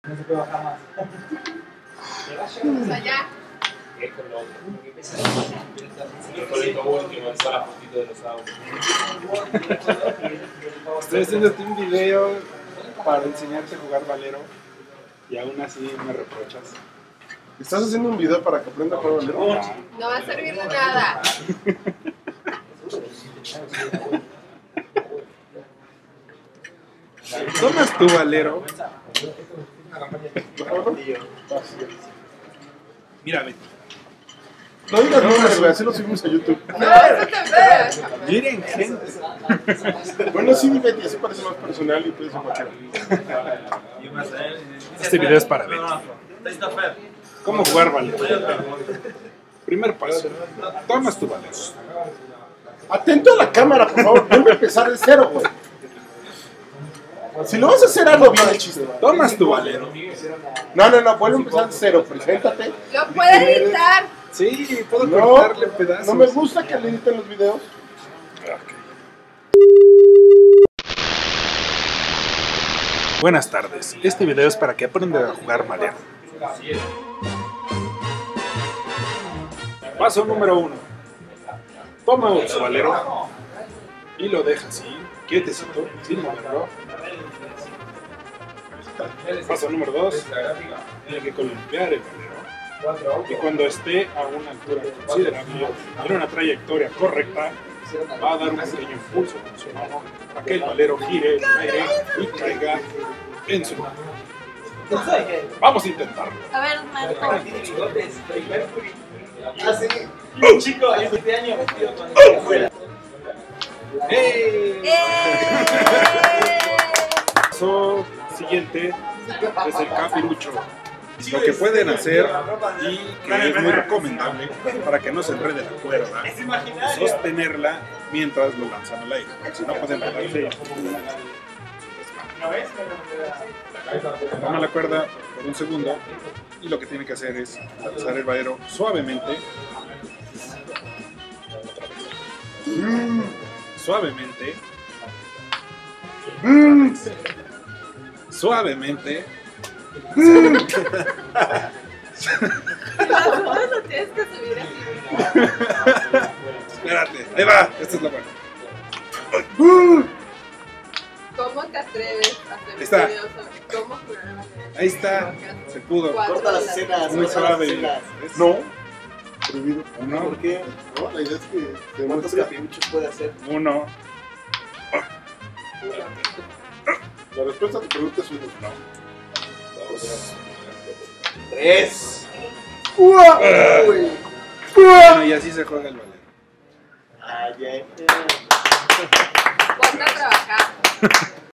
No se puede bajar más. O sea, ya. Es con lo otro. El colegio último, el la fotito de los autos. Estoy haciéndote un video para enseñarte a jugar Valero y aún así me reprochas. ¿Estás haciendo un video para que aprenda a jugar Valero? No va a servir de nada. ¿Tomas tu Valero? Mira, Betty. No digas nombres, güey, así lo subimos a YouTube. No, eso te ves. Miren, gente. Bueno, sí, mi Betty, así parece más personal y puede ser cualquiera. Este video es para Betty. ¿Cómo jugar Valero? Primer paso. Tomas tu Valero. Atento a la cámara, por favor. Vuelve a empezar de cero, güey. Si lo vas a hacer, algo bien el chiste. Tomas tu Valero. No, vuelve a empezar de cero. Preséntate. Lo puedes editar. Sí, puedo No, cortarle pedazos. no me gusta que le editen los videos. Buenas tardes. Este video es para que aprendan a jugar Valero. Paso número 1. Toma su Valero y lo deja así, quietecito, sin moverlo. Paso número 2. Tiene que columpiar el Valero. Y cuando esté a una altura considerable, en una trayectoria correcta, va a dar un pequeño impulso con su mano para que el Valero gire en el aire y caiga en su mano. Vamos a intentarlo. A ver, Marco. Un chico de 7 años vestido con la escuela. Paso siguiente es el capirucho. Lo que pueden hacer y que es muy recomendable para que no se enrede la cuerda, sostenerla mientras lo lanzan al aire. Si no pueden enredarse, toma la cuerda por un segundo y lo que tiene que hacer es lanzar el Valero suavemente. Suavemente. Suavemente. Lo tienes que subir así. Espérate, ahí va, esta es la buena. ¿Cómo te atreves a hacer Está. un video sobre cómo jugar Valero? Ahí está, se pudo. Corta las escenas. Muy corta las suave. escenas. No. Prohibido. Uno, ¿Por qué? No, la idea es que te ¿Cuántos muestre. capiruchos puede hacer? uno. La respuesta a tu pregunta es uno. ¡Tres! Bueno, y así se juega el Valero. Ay, ay, Ponte a trabajar.